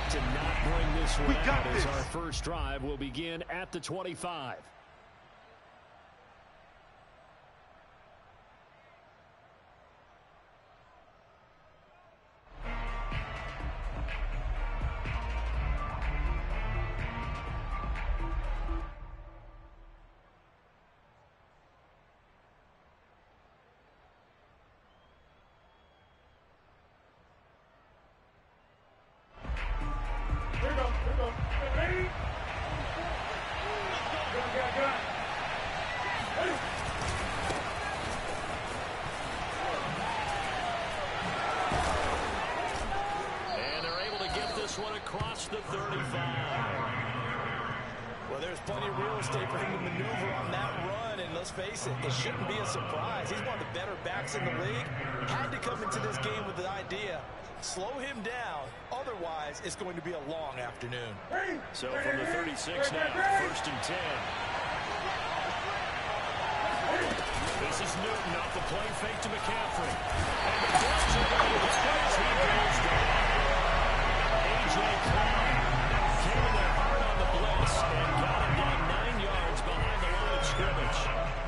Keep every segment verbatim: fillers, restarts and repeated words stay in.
to not bring this one out as our first drive will begin at the twenty-five. One across the thirty-five. Well, there's plenty of real estate for him to maneuver on that run, and let's face it, it shouldn't be a surprise. He's one of the better backs in the league. Had to come into this game with the idea, slow him down, otherwise it's going to be a long afternoon. So from the thirty-six now, first and ten. This is Newton off the play fake to McCaffrey. And the blitz as he goes down. A J Klein came in there hard on the blitz and got him down nine yards behind the line of scrimmage.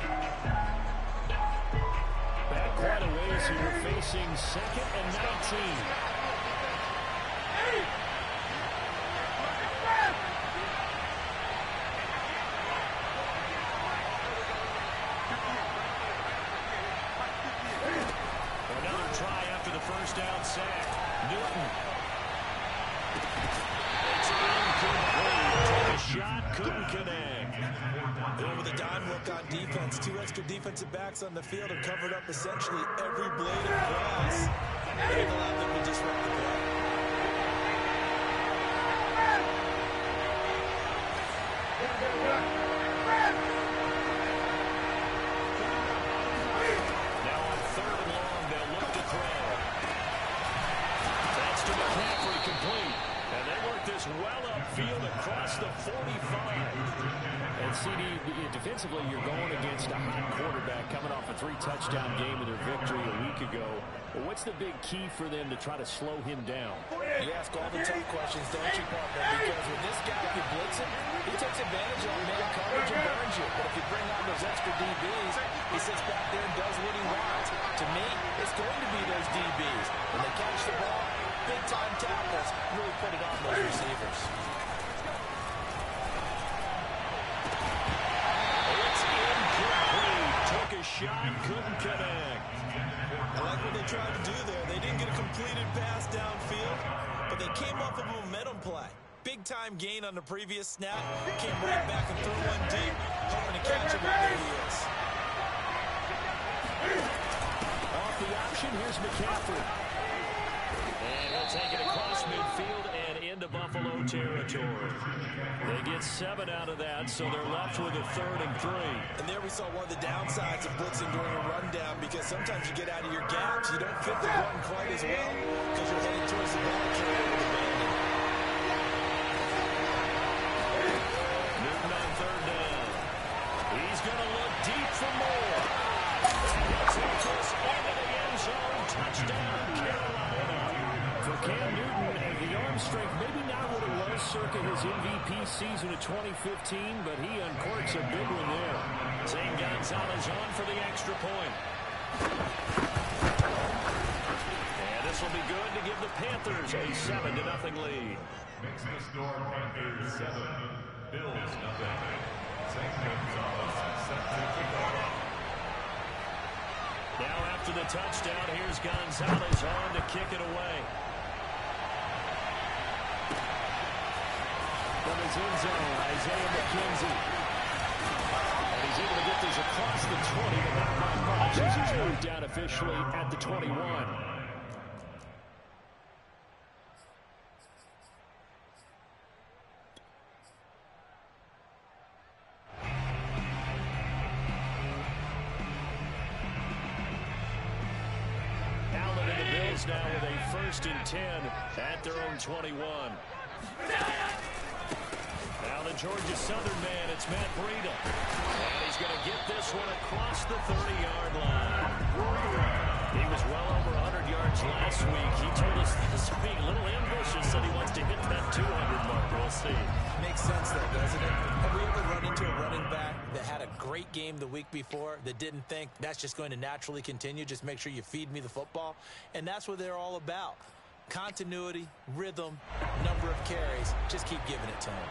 Back quite a ways here, facing second and nineteen. Another try after the first down sack. Newton. Shot couldn't connect. And with a dime look on defense, two extra defensive backs on the field have covered up essentially every blade of grass. They've allowed them to disrupt the play. Now on third and long, they'll look to throw. That's to McCaffrey, complete. And they work this well upfield across the forty-five. And C D, defensively, you're going against a hot quarterback coming off a three-touchdown game with their victory a week ago. Well, what's the big key for them to try to slow him down? You ask all the tough questions, don't you, partner? Because with this guy, if you blitz him, he takes advantage of man coverage and burns you. But if you bring on those extra D Bs, he sits back there and does what he wants. To me, it's going to be those D Bs. When they catch the ball, big-time tackles really put it on those receivers. It's incomplete. Took a shot, couldn't connect. I like what they tried to do there. They didn't get a completed pass downfield, but they came off of a momentum play. Big-time gain on the previous snap. Came right back and threw one deep, hoping to catch him on their heels. Off the option, here's McCaffrey. And he'll take it across midfield and into Buffalo territory. They get seven out of that, so they're left with a third and three. And there we saw one of the downsides of blitzing during a rundown, because sometimes you get out of your gaps. You don't fit the run quite as well because you're heading towards the ball carrier with abandon. Newton on third down. He's going to look deep for more. He'll take this into the end zone. Touchdown, Carolina. For Cam Newton, the arm strength maybe not what it was circa his M V P season of twenty fifteen, but he uncorks a big one there. Zane Gonzalez on for the extra point. And this will be good to give the Panthers a seven to nothing lead. Makes the score Panthers seven, Bills nothing. Zane Gonzalez set to kick off. Now after the touchdown, here's Gonzalez on to kick it away. From his end zone, Isaiah McKenzie. And he's able to get this across the twenty, but not by much as he's moved down officially at the twenty-one. Allen and the Bills now with a first and ten at their own twenty-one. Now the Georgia Southern man, it's Matt Breida. And he's going to get this one across the thirty-yard line. He was well over one hundred yards last week. He told us this week, a little ambitious, said he wants to hit that two week before that didn't think that's just going to naturally continue. Just make sure you feed me the football. And that's what they're all about. Continuity, rhythm, number of carries. Just keep giving it to them.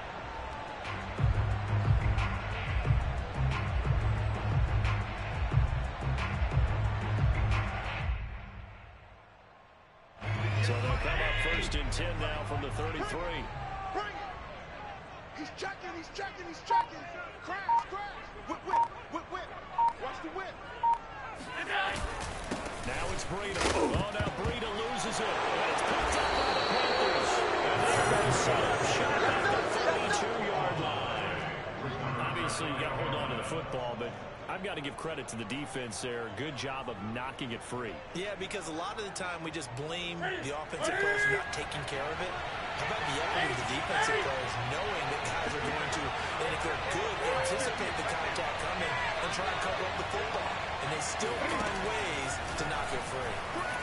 So they'll come up first and ten now from the thirty-three. Bring it. He's checking, he's checking, he's checking. Crash, crash. Whip, whip, whip, whip. Watch the whip. Now it's Breida. Oh, now Breida loses it. And it's picked up by the Panthers. And they're going to set up shot at the thirty-two-yard line. Obviously, you got to hold on to the football, but I've got to give credit to the defense there. Good job of knocking it free. Yeah, because a lot of the time we just blame the offensive players for not taking care of it. How about the effort of the defensive players knowing that guys are going to, and if they're good, anticipate the contact coming and try and cover up the football. And they still find ways to knock it free.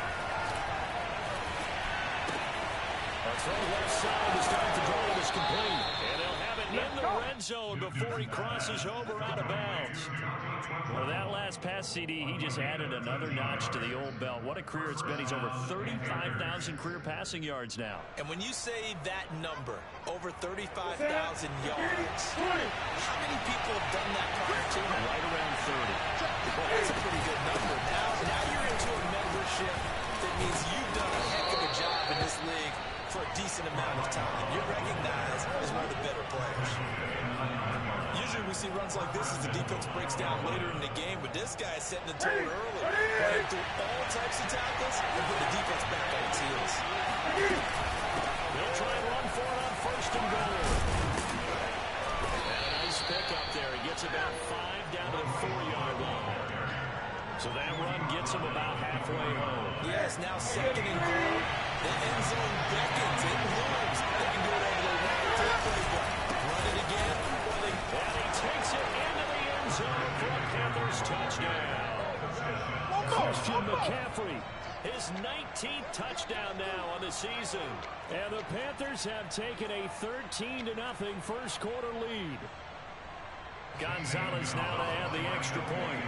A throw left side to start the drive is complete. And he'll have it in the red zone before he crosses over out of bounds. Well, that last pass, C D, he just added another notch to the old belt. What a career it's been. He's over thirty-five thousand career passing yards now. And when you say that number, over thirty-five thousand yards, how many people have done that prior to him? Right around thirty. Well, that's a pretty good number. Now, now you're into a membership that means you've done a heck of a job in this league for a decent amount of time. You're recognized as one of the better players. Usually we see runs like this as the defense breaks down later in the game, but this guy is setting the tone early, playing through all types of tackles and put the defense back on its heels. They'll try and run for it on first and goal. And a nice pickup there. He gets about five down to the four-yard line. So that run gets him about halfway home. Yes, now second and goal. The end zone beckons. It moves. They can do it over the one or two playbook. Run it again. Or they... And he takes it into the end zone for a Panthers touchdown. Christian McCaffrey, his nineteenth touchdown now on the season. And the Panthers have taken a thirteen to nothing first quarter lead. Gonzalez now to add the extra point.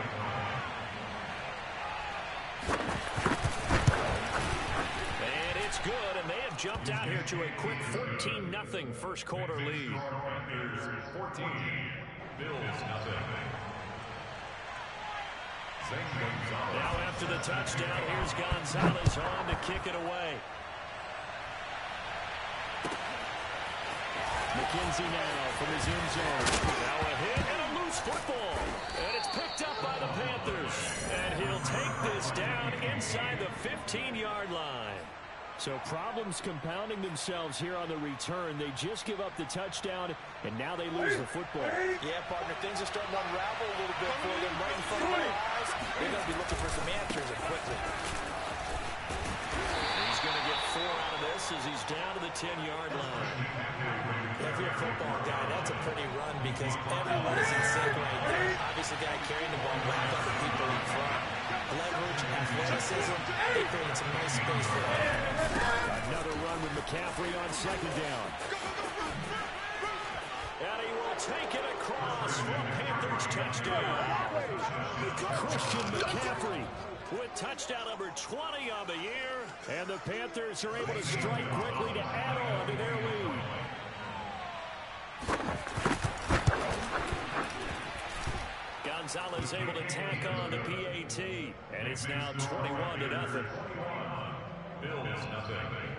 And it's good, and they have jumped out here to a quick fourteen nothing first quarter lead. fourteen, Bills nothing. Now after the touchdown, here's Gonzalez on to kick it away. McKenzie now from his end zone. Now a hit and a loose football. And it's picked up by the Panthers. And he'll take this down inside the fifteen-yard line. So problems compounding themselves here on the return. They just give up the touchdown, and now they lose the football. Yeah, partner, things are starting to unravel a little bit for them right in front of our eyes. They're going to be looking for some answers and quickly. He's going to get four out of this as he's down to the ten-yard line. If you're a football guy, that's a pretty run because everyone is in sync right there. Obviously, the guy carrying the ball back up the people in front. Leverage, athleticism, they created some nice space for him. Another run with McCaffrey on second down. And he will take it across for a Panthers touchdown. Christian McCaffrey with touchdown number twenty on the year. And the Panthers are able to strike quickly to add on to their lead. Gonzalez able to tack on the P A T. And it's now twenty-one to nothing. Bills nothing.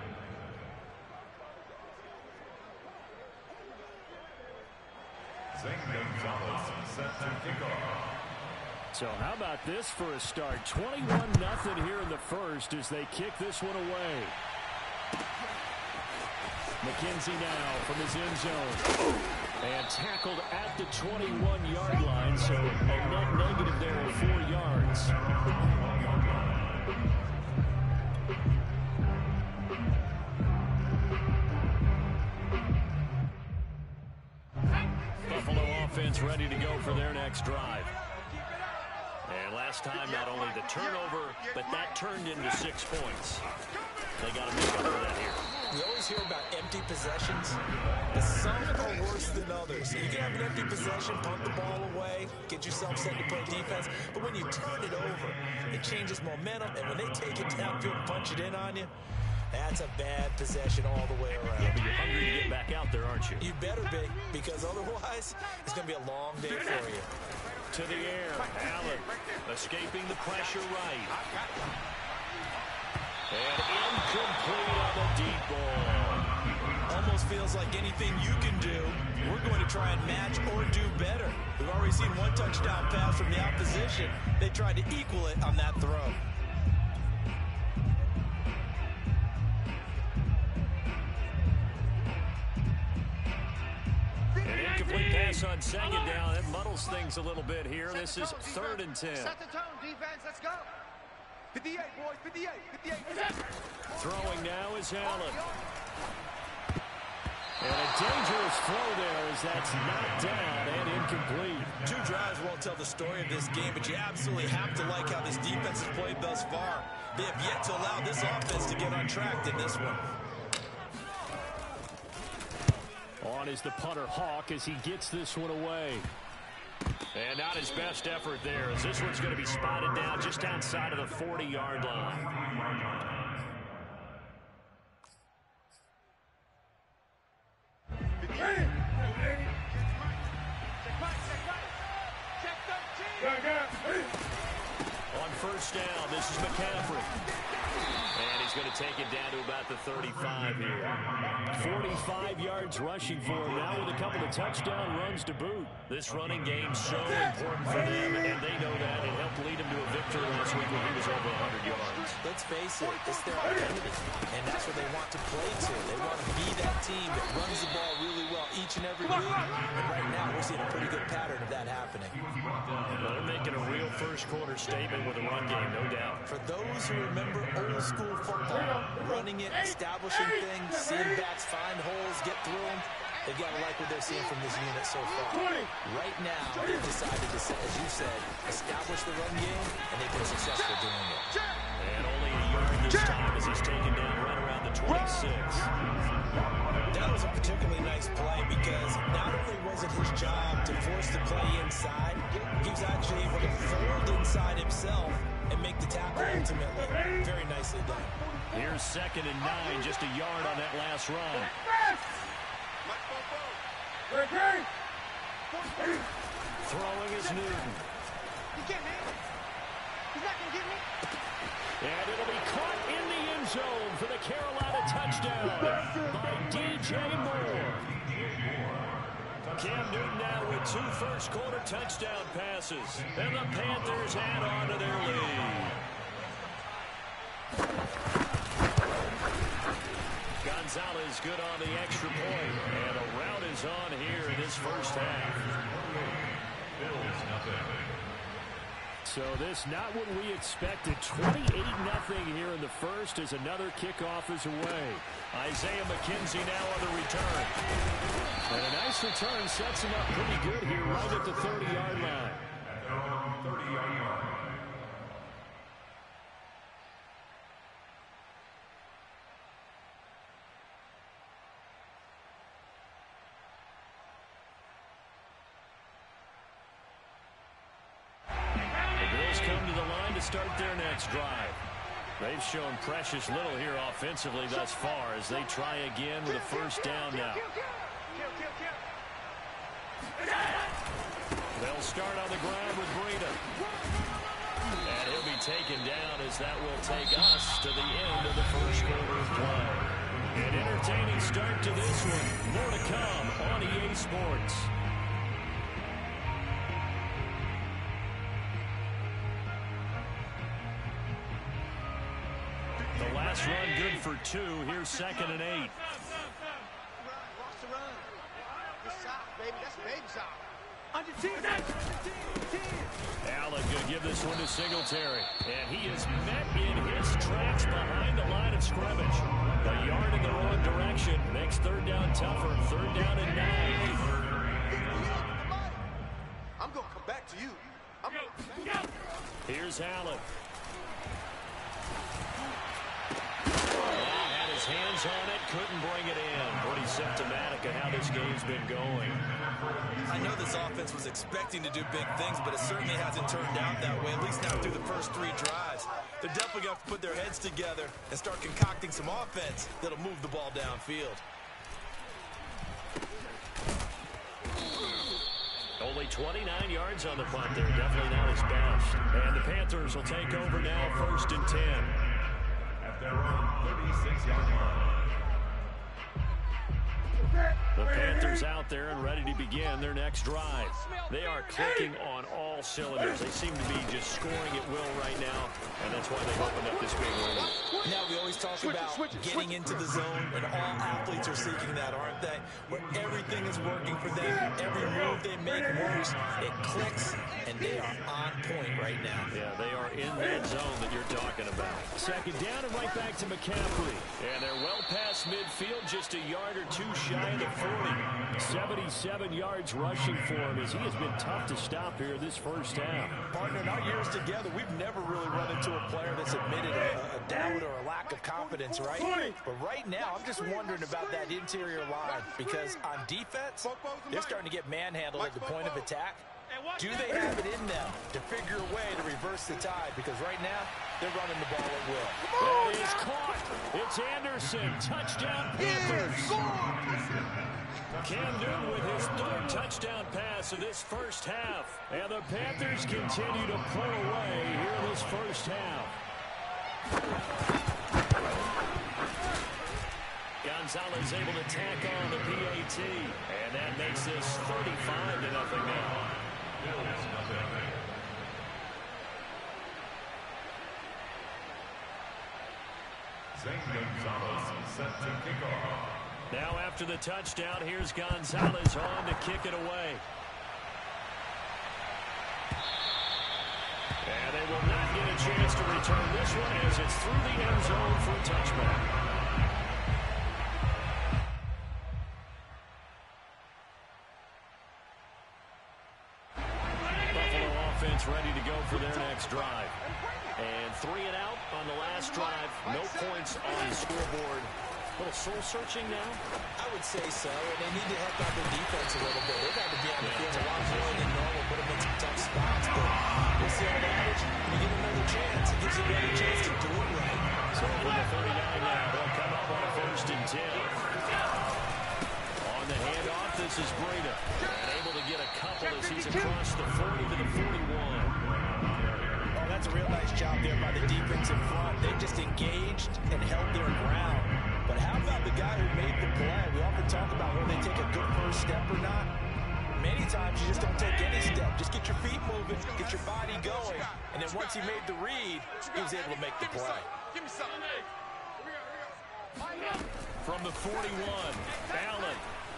Zane Gonzalez set to kick off. So how about this for a start? twenty-one nothing here in the first as they kick this one away. McKenzie now from his end zone. And tackled at the twenty-one-yard line, so a net negative there of four yards. Buffalo offense ready to go for their next drive. And last time, not only the turnover, but that turned into six points. They got to make up for that here. We always hear about empty possessions, but some are worse than others. You can have an empty possession, punt the ball away, get yourself set to play defense, but when you turn it over, it changes momentum, and when they take it downfield and punch it in on you, that's a bad possession all the way around. Yeah, but you're hungry to get back out there, aren't you? You better be, because otherwise, it's going to be a long day for you. To the air, Allen escaping the pressure right. And incomplete on the deep ball. Almost feels like anything you can do, we're going to try and match or do better. We've already seen one touchdown pass from the opposition. They tried to equal it on that throw. An incomplete pass on second down. It muddles things a little bit here. This is third and ten. Set the tone, defense. Let's go. fifty-eight, boys. fifty-eight. fifty-eight. Throwing now is Allen. And a dangerous throw there as that's knocked down and incomplete. Two drives won't tell the story of this game, but you absolutely have to like how this defense has played thus far. They have yet to allow this offense to get on track in this one. On is the punter Hawk as he gets this one away. And not his best effort there as this one's going to be spotted down just outside of the forty-yard line. On first down, this is McCaffrey. And he's going to take it down to about the thirty-five here. forty-five yards rushing for him now with a couple of touchdown runs to boot. This running game's so important for them, and they know that. It helped lead him to a victory last week when he was over one hundred yards. Let's face it, it's their identity, and that's what they want to play to. They want to be that team that runs the ball really well each and every week, and right now we're seeing a pretty good pattern of that happening. Well, they're making a real first-quarter statement with a run game, no doubt. For those who remember old-school football, running it, establishing things, seeing backs find holes, get through them, they've got to like what they're seeing from this unit so far. Right now, they've decided to, as you said, establish the run game, and they've been successful doing it. And only a yard this time as he's taken down right around the twenty-six. That was a particularly nice play because not only was it his job to force the play inside, he was actually able to fold inside himself and make the tackle ultimately. Very nicely done. Here's second and nine, just a yard on that last run. Throwing is Newton. He can't hit me. He's not going to get me. And it'll be caught in the end zone for the Carolina touchdown by D J Moore. Cam Newton now with two first-quarter touchdown passes. And the Panthers add on to their lead. Gonzalez good on the extra point. And a rout is on here in this first half. So this not what we expected. twenty-eight nothing here in the first as another kickoff is away. Isaiah McKenzie now on the return. And a nice return sets him up pretty good here right at the thirty-yard line. thirty-yard line. Come to the line to start their next drive. They've shown precious little here offensively thus far as they try again with a first down now. They'll start on the ground with Breida. And he'll be taken down as that will take us to the end of the first quarter of play. An entertaining start to this one. More to come on E A Sports. The last run good for two. Here's second and eight. Watch the run. Good side, baby. That's baby side. Under ten. Allen going to give this one to Singletary. And he is met in his tracks behind the line of scrimmage. A yard in the wrong direction. Makes third down tougher. Third down and nine. I'm going to come back to you. I'm gonna... Here's Allen. That had his his hands on it, couldn't bring it in. Pretty symptomatic of how this game's been going. I know this offense was expecting to do big things, but it certainly hasn't turned out that way, at least not through the first three drives. They're definitely going to have to put their heads together and start concocting some offense that'll move the ball downfield. Only twenty-nine yards on the punt there. Definitely not his best. And the Panthers will take over now, first and ten. At their own thirty-six yard line. The Panthers out there and ready to begin their next drive. They are clicking on all cylinders. They seem to be just scoring at will right now, and that's why they've opened up this big lead. Now, we always talk about getting into the zone, and all athletes are seeking that, aren't they? Where everything is working for them, every move they make works, it clicks, and they are on point right now. Yeah, they are in that zone that you're talking about. Second down and right back to McCaffrey. And they're well past midfield, just a yard or two shy of the forty. seventy-seven yards rushing for him as he has been tough to stop here this first half. Partner, in our years together, we've never really run into a player that's admitted a, a doubt or a lack of confidence, right? But right now, I'm just wondering about that interior line because on defense, they're starting to get manhandled at the point of attack. Do they have it in them to figure a way to reverse the tide? Because right now, they're running the ball at will. That is caught. It's Anderson. Touchdown Panthers. Cam Newton with his third touchdown pass of this first half. And the Panthers continue to pull away here in this first half. Gonzalez able to tack on the P A T. And that makes this thirty-five to nothing now. Zane Gonzalez set to kick off. Now after the touchdown, here's Gonzalez on to kick it away. And they will not get a chance to return this one as it's through the end zone for a touchback. Ready to go for their next drive. And three and out on the last drive. No points on the scoreboard. A little soul-searching now? I would say so, and they need to help out their defense a little bit. They've got to be on the field a lot more than normal, put them in some tough spots. But we'll see on average, you get another chance. It gives you a better chance to do it right. So from the thirty-nine now, they'll come up on a first and ten. On the handoff, this is Breida. And able to get a couple as he's across the forty to the forty-one. Oh, that's a real nice job there by the defense in front. They just engaged and held their ground. But how about the guy who made the play? We often talk about whether they take a good first step or not. Many times you just don't take any step. Just get your feet moving, get your body going. And then once he made the read, he was able to make the play. Give me something. From the forty-one, Allen.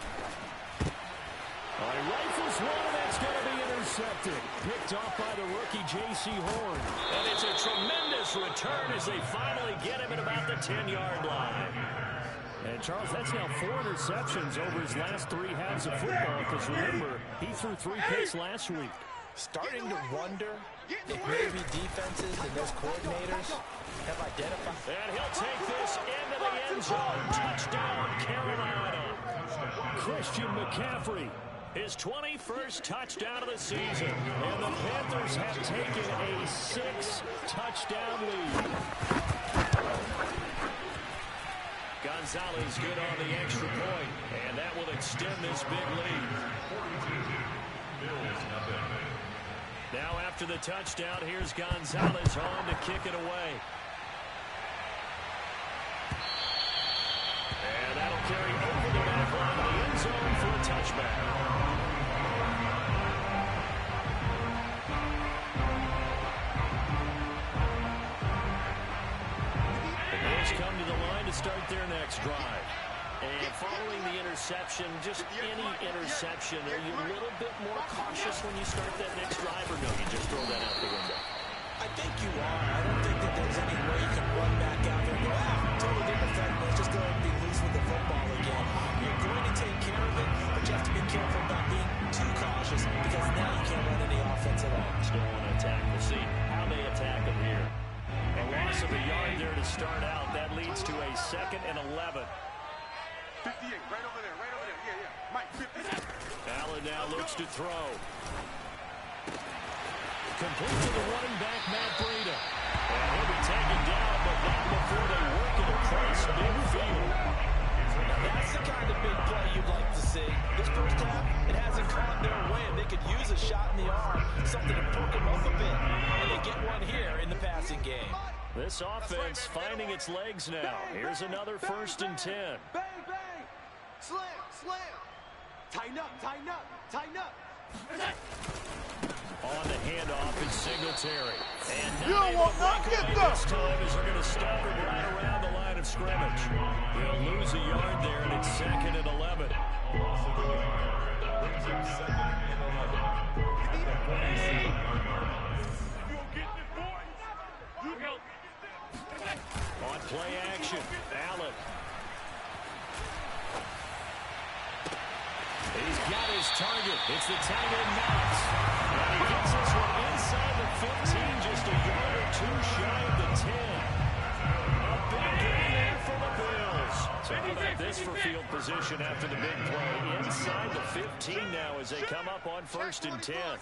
Oh, he rifles one, that's going to be intercepted. Picked off by the rookie J C Horn. And it's a tremendous return as they finally get him at about the ten-yard line. And, Charles, that's now four interceptions over his last three halves of football because, remember, he threw three picks last week. Starting to wonder if maybe defenses and those coordinators have identified. And he'll take this into the end zone. Touchdown, Carolina. Christian McCaffrey. His twenty-first touchdown of the season. And the Panthers have taken a six-touchdown lead. Gonzalez good on the extra point. And that will extend this big lead. Now after the touchdown, here's Gonzalez on to kick it away. And that'll carry over the back line of the end zone for a touchback. Come to the line to start their next drive. And following the interception, just any interception, are you a little bit more cautious when you start that next drive, or no, you just throw that out the window? I think you are. I don't think that there's any way you can run back out there and go, ah, totally didn't affect me. Let's just go ahead and be loose with the football again. You're going to take care of it, but you have to be careful about being too cautious because now you can't run any offense at all. Still want to attack. We'll see how they attack them here. A loss of a yard there to start out. That leads to a second and eleven. fifty-eight, right over there, right over there. Yeah, yeah. Mike, fifty-eight. Allen now looks to throw. Complete to the running back, Matt Breida. And he'll be taken down, but not before they work it across midfield. Now that's the kind of big play you'd like to see. This first half, it hasn't gone their way, and they could use a shot in the arm, something to perk them up a bit. And they get one here in the passing game. This offense finding its legs now. Here's another first and ten. Bang, bang. Slam, slam. Tighten up, tighten up, tighten up. On the handoff is Singletary. And You don't want not get them. This time as they're going to stop him right around the line of scrimmage. He'll lose a yard there, and it's second and eleven. Loss of a yard. Brings him second and eleven. twenty-seven yards. On play action, Allen. He's got his target. It's the tight end Knox. And he gets this one inside the fifteen, just a yard or two shy of the ten. A big gain there for the Bills. So how about this for field position after the big play? Inside the fifteen now as they come up on first and ten.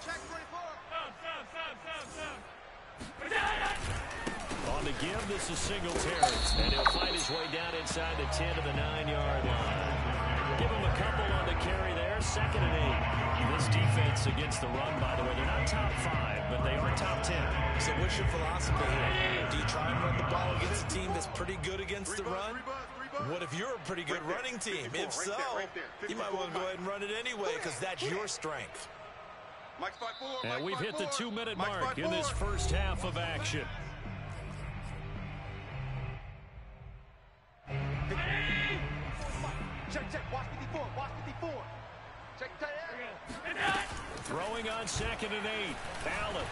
On the give, this is Singletary. And he'll find his way down inside the ten to the nine-yard line. Give him a couple on the carry there. Second and eight. This defense against the run, by the way, they're not top five, but they are top ten. So what's your philosophy here? Do you try and run the ball against a team that's pretty good against the run? What if you're a pretty good running team? If so, you might want to go ahead and run it anyway because that's your strength. And we've hit the two-minute mark in this first half of action. Check, check, watch fifty-four, watch fifty-four. Check, check. Throwing on second and eight. Allen.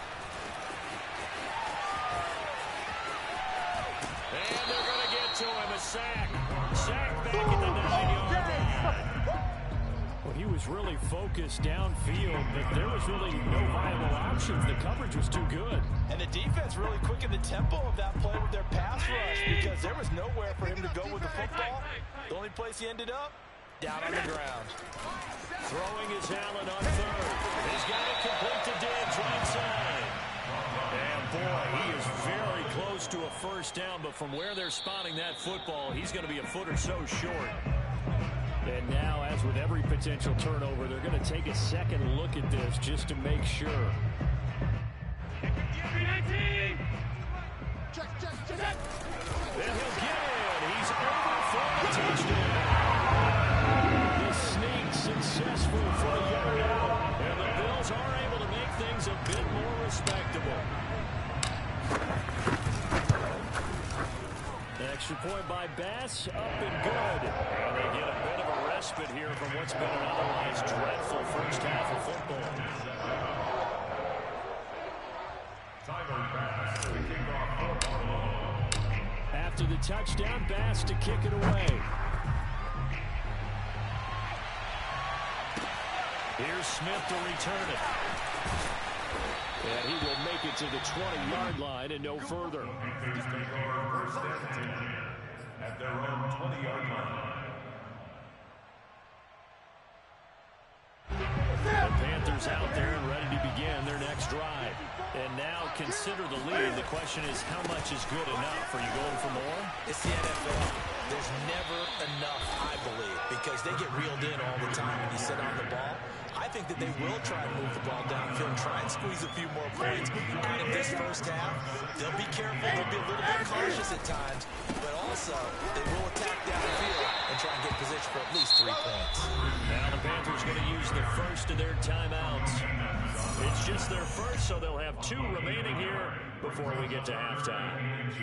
And they're going to get to him. A sack. Sack back at the nine-yard line. Well, he was really focused downfield, but there was really no viable options. The coverage was too good. And the defense really quickened the tempo of that play with their pass rush because there was nowhere for him to go with the football. The only place he ended up, down on the ground. Throwing is Allen on third. He's got it complete to Diggs right side. And boy, he is very close to a first down, but from where they're spotting that football, he's going to be a foot or so short. And now, as with every potential turnover, they're going to take a second look at this just to make sure. Check, check, check. And he'll get it. He's over for a touchdown. The sneak successful for a yard out. And the Bills are able to make things a bit more respectable. The extra point by Bass, up and good. And they get a bit of a respite here from what's been an otherwise dreadful first half of football. Tyler Bass to kick off football. After the touchdown, Bass to kick it away. Here's Smith to return it. And he will make it to the twenty-yard line and no further. Panthers take over first and ten at their own twenty-yard line. The Panthers out there and ready to begin their next drive. And now consider the lead. The question is, how much is good enough? Are you going for more? It's the N F L. There's never enough, I believe, because they get reeled in all the time when you sit on the ball. I think that they will try and move the ball downfield, try and squeeze a few more points out of this first half. They'll be careful. They'll be a little bit cautious at times, but also they will attack downfield and try and get position for at least three points. Now the Panthers going to use the first of their timeouts. It's just their first, so they'll have two remaining here before we get to halftime.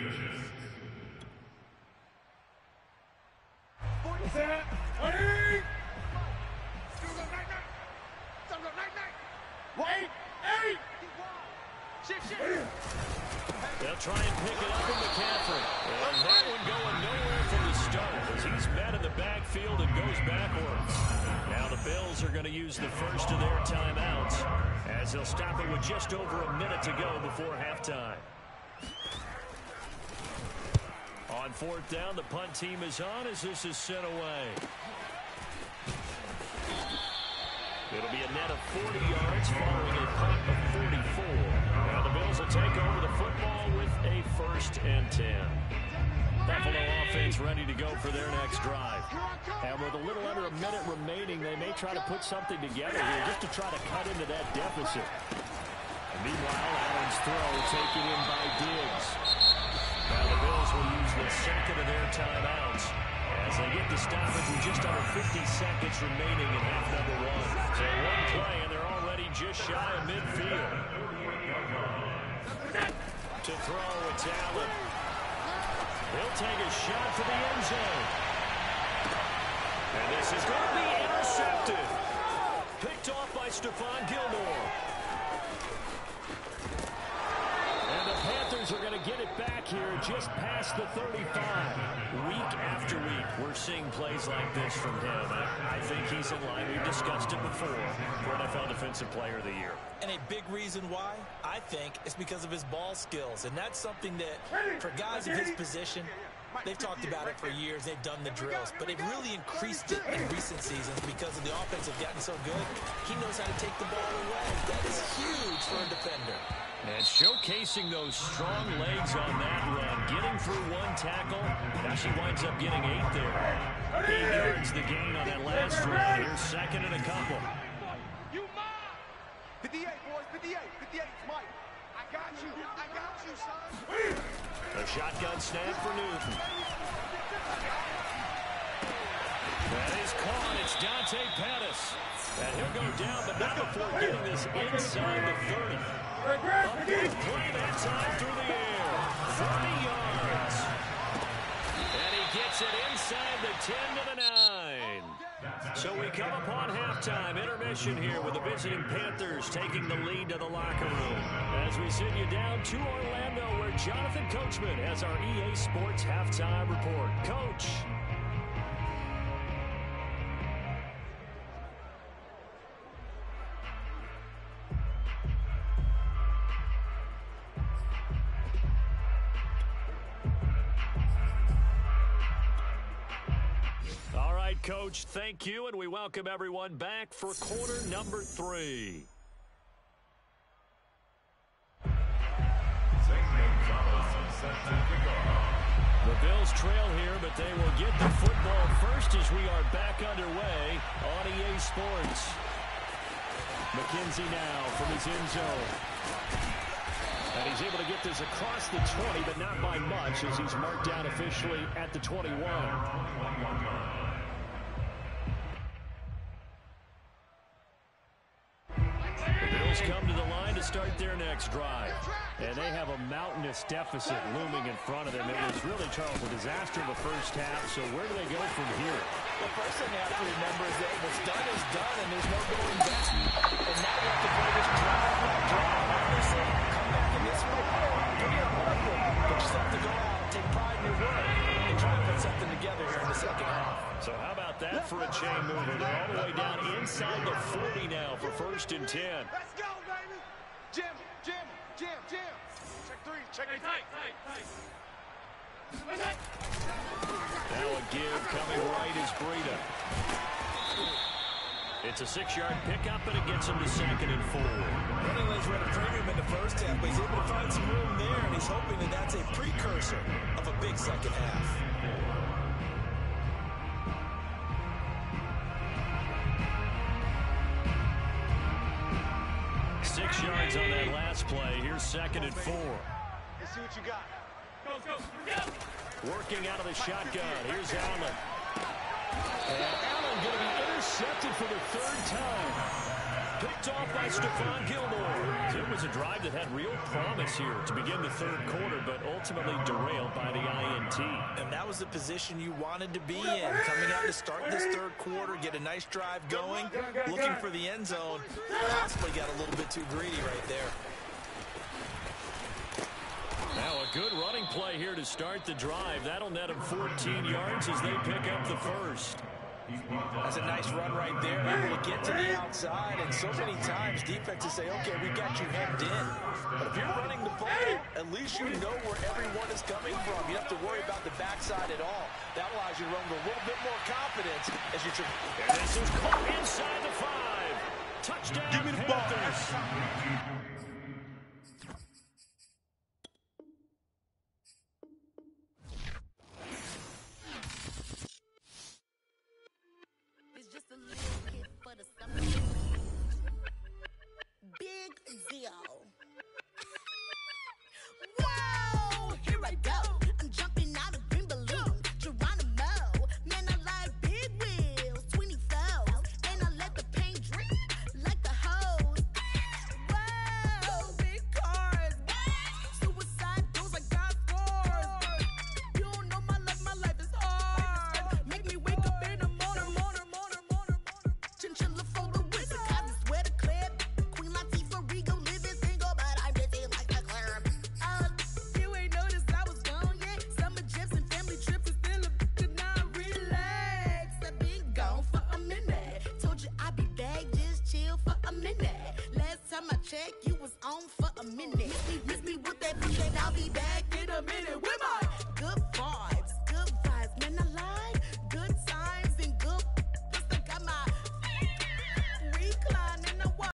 They'll try and pick it up in McCaffrey. And that one going nowhere from the start as he's met in the backfield and goes backwards. Now the Bills are going to use the first of their timeouts as they'll stop it with just over a minute to go before halftime. On fourth down, the punt team is on as this is sent away. It'll be a net of forty yards following a punt of forty-four. Now the Bills will take over the football with a first and ten. Buffalo offense ready to go for their next drive. And with a little under a minute remaining, they may try to put something together here just to try to cut into that deficit. And meanwhile, Allen's throw taken in by Diggs. Now the Bills will use the second of their timeouts as they get the stoppage with just under fifty seconds remaining in half number one. So one play, and they're already just shy of midfield. To throw, it's Allen. He'll take a shot for the end zone. And this is going to be intercepted. Picked off by Stephon Gilmore. And the Panthers are going to get it back here just past the thirty-five. Week after week, we're seeing plays like this from him. I, I think he's in line. We've discussed it before for N F L Defensive Player of the Year. And a big reason why, I think, is because of his ball skills. And that's something that, for guys of his position, they've talked about it for years. They've done the drills. But they've really increased it in recent seasons because of the offense have gotten so good. He knows how to take the ball away. That is huge for a defender. And showcasing those strong legs on that run, getting through one tackle. Now she winds up getting eight there. Eight yards the gain on that last run. Here's second and a couple. You mine! fifty-eight, boys, fifty-eight, fifty-eight, Mike. I got you, I got you, son. A shotgun snap for Newton. That is caught. It's Dante Pettis. And he'll go down, but not before getting this inside the thirty. A big play that time through the air. thirty yards. And he gets it inside the ten to the nine. So we come upon halftime. Intermission here with the visiting Panthers taking the lead to the locker room. As we send you down to Orlando where Jonathan Coachman has our E A Sports halftime report. Coach. Coach, thank you, and we welcome everyone back for quarter number three. The Bills trail here, but they will get the football first as we are back underway on E A Sports. McKenzie now from his end zone. And he's able to get this across the twenty, but not by much as he's marked down officially at the twenty-one. Come to the line to start their next drive. And they have a mountainous deficit looming in front of them. It was really, Charles, a disaster in the first half. So where do they go from here? The first thing they have to remember is that what's done is done, and there's no going back. And now we have to play this drive, drive, obviously, come back in this way. Pretty unlikely. But you just have to go out, take pride in your work, and try to put something together here in the second half. So how about that for a chain mover? They're all the way down inside the forty now for first and ten. Let's go, baby! Jim, Jim, Jim, Jim. Check three, check three. Tight, tight, tight. Now a give coming right is Breida. It's a six-yard pickup, and it gets him to second and four. Running lanes ran a premium in the first half, but he's able to find some room there, and he's hoping that that's a precursor of a big second half. Six yards on that last play. Here's second and four. Let's see what you got. Go, go, go. Working out of the shotgun. Here's Allen. And Allen going to be intercepted for the third time. Picked off by Stephon Gilmore. It was a drive that had real promise here to begin the third quarter, but ultimately derailed by the I N T. And that was the position you wanted to be in. Coming out to start this third quarter, get a nice drive going, looking for the end zone. Possibly got a little bit too greedy right there. Now a good running play here to start the drive. That'll net them fourteen yards as they pick up the first. That's a nice run right there, able to get to the outside, and so many times defenses say, okay, we got you hemmed in. But if you're running the ball, at least you know where everyone is coming from. You don't have to worry about the backside at all. That allows you to run with a little bit more confidence as you try. And this is caught inside the five. Touchdown, Give me the ball. Panthers. It's just a little hit for the summer. Big deal. Whoa, here I go. I'm jumping out of green balloon. Geronimo, man, I like big wheels, twenty-fours, and I let the paint drip like the hose. Whoa, big cars, suicide doors, I got scores. You don't know my life, my life is hard. Make me wake up in the morning, morning, morning, morning, morning. Chinchilla for the wizard, cause I swear to clip. Queen Latifah, Rigo, living single, but I'm busy like a clear. Uh, you ain't noticed I was gone yet. Summer trips and family trips is still a bit not relax. I've been gone for a minute. Told you I'd be back, just chill for a minute. Last time I checked, you was on for a minute. Miss me, miss me with that, with that, I'll be back in a minute.